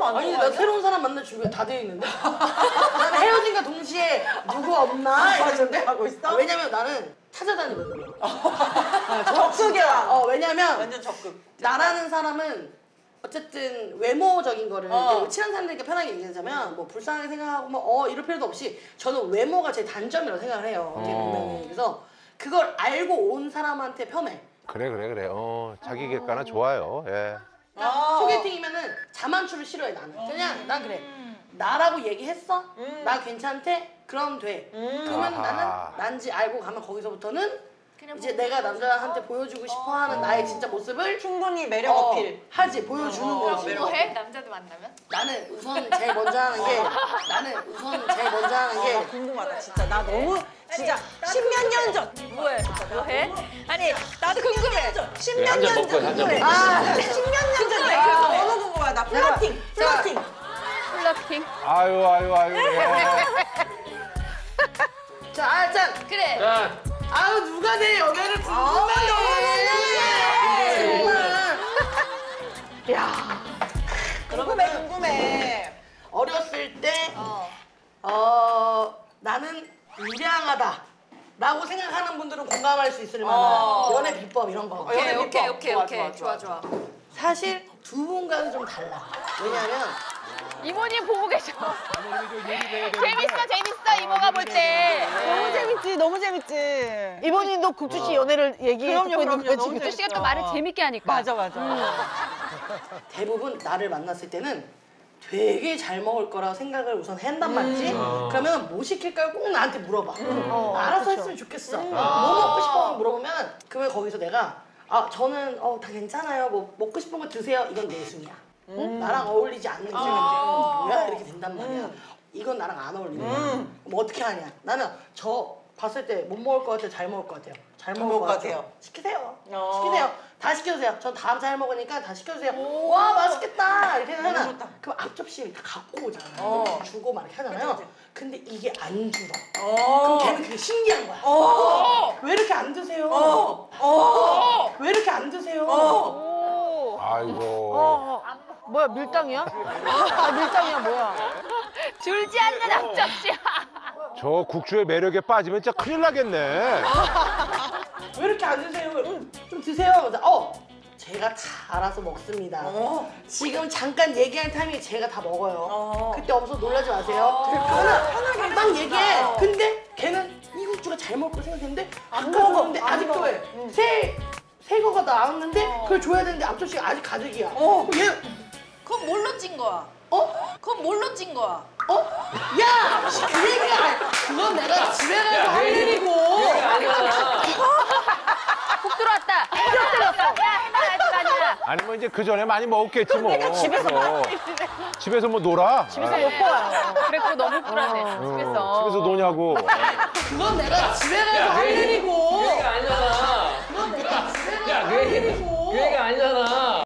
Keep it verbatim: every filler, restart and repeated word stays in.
안 아니, 좋은 나 거 새로운 사람 만날 준비가 다 되어 있는데? 난 헤어진과 동시에 누구 없나? 이랬는데 하고 있어? 아, 왜냐면 나는 찾아다니거든요. 아, 적극이야. 어, 왜냐면 완전 적극. 나라는 사람은 어쨌든 외모적인 거를 어. 이제 친한 사람들니까 편하게 얘기하자면 뭐 불쌍하게 생각하고 뭐 어 이럴 필요도 없이 저는 외모가 제 단점이라고 생각을 해요. 어떻게 보면 그래서 그걸 알고 온 사람한테 편해. 그래 그래 그래. 어 자기 객관은 좋아요. 예. 그러니까 아. 소개팅이면은 자만추를 싫어해 나는. 그냥 난 그래. 나라고 얘기했어? 음. 나 괜찮대? 그럼 돼. 음. 그러면 아하. 나는 난지 알고 가면 거기서부터는 이제 내가 남자한테 보여주고 싶어하는 나의 진짜 모습을 충분히 매력 어, 어필. 하지 보여주는 어, 거지. 매력 뭐 해? 남자들 만나면? 나는 우선 제일 먼저 하는 게 나는 우선 제일 먼저 하는 아, 게 나 궁금하다 진짜. 나 너무 진짜 십몇 년 전. 뭐해? 뭐 해? 아니 나도 궁금해. 십몇 네, 한잔 년 먹고, 전. 한잔 그래. 먹고. 아, 십몇 년 전. 내 그래서 너무 궁금하다. 나 플러팅. 제가- 플러팅. 플러팅. 아유 아유 아유. 예. 자, 아, 짠. 그래. 자, 아우 누가 내 연애를 아, 궁금해. 정말. 야. 궁금해 궁금해. 어렸을 때 어. 어, 나는 유량하다 라고 생각하는 분들은 공감할 수 있을 만한 어. 연애 비법 이런 거. 오케이 연애 오케이 비법. 오케이 좋아, 오케이 좋아 좋아. 사실 두 분과는 좀 달라. 왜냐면 이모님 보고 계셔. 재밌어 재밌어 이모가 볼 때. 너무 재밌지, 너무 재밌지. 이번님도 국주 씨 연애를 얘기해 그럼요, 듣고 있는 그럼요. 거야, 너무 지금. 국주 씨가 또 말을 재밌게 하니까. 맞아 맞아. 대부분 나를 만났을 때는 되게 잘 먹을 거라고 생각을 우선 한단 말이지. 그러면 뭐 시킬까요? 꼭 나한테 물어봐. 어, 알아서 그쵸. 했으면 좋겠어. 뭐 먹고 싶어 물어보면 그러면 거기서 내가 아 저는 어 다 괜찮아요. 뭐 먹고 싶은 거 드세요. 이건 내숭이야. 응? 나랑 어울리지 않는 게 뭐야 이렇게 된단 말이야. 이건 나랑 안 어울리는 거야. 음. 뭐 어떻게 하냐? 나는 저 봤을 때 못 먹을 것 같아요. 잘 먹을 것 같아요. 잘 먹을 먹을 것 것 같아요. 같아요. 시키세요. 어. 시키세요. 다 시켜주세요. 전 다 잘 먹으니까 다 시켜주세요. 와 맛있겠다 이렇게 너무 해놔. 좋다. 그럼 앞접시 다 갖고 오잖아. 어. 주고 막 이렇게 하잖아요. 그치, 근데 이게 안 주러. 어. 그럼 걔는 그게 신기한 거야. 어. 왜 이렇게 안 드세요? 어. 어. 왜 이렇게 안 드세요? 어. 오. 아이고. 어, 어. 뭐야, 밀당이야? 아, 밀당이야, 뭐야. 줄지 않는 앞접시야. 저 국주의 매력에 빠지면 진짜 큰일 나겠네. 왜 이렇게 안 드세요? 음, 좀 드세요. 그래서 어 제가 다 알아서 먹습니다. 어. 지금 잠깐 얘기할 타이밍에 제가 다 먹어요. 어. 그때 없어 놀라지 마세요. 그러면 딱 얘기해. 근데 걔는 이 국주가 잘 먹을 거 생각했는데 아까 먹어, 줬는데 안 아직도 먹어. 해. 새, 새 거가 나왔는데 그걸 줘야 되는데 앞접시가 아직 가득이야. 어. 그럼 얘 그건 뭘로 찐 거야? 어? 그건 뭘로 찐 거야? 어? 야! 그 얘기가 아니- 그건 내가 집에 가서 할 일이고. 아니야. 훅 들어왔다. 훅 들어왔어. 야 해나 아직 아니야. 아니면 이제 그 전에 많이 먹었겠지 뭐. 집에서 그럼. 집에서 뭐 놀아? 집에서 먹고 와요. 그래 그거 너무 불안해. 어, 집에서. 집에서 노냐고. 그건 내가 집에 가서 할 그 일이고. 얘기가 아니잖아. 그건 내가 집에 가서 야, 그 할 얘기, 일이고. 그 얘기가 아니잖아.